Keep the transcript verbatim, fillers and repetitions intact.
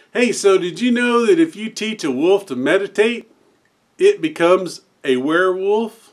Hey, so did you know that if you teach a wolf to meditate, it becomes a werewolf?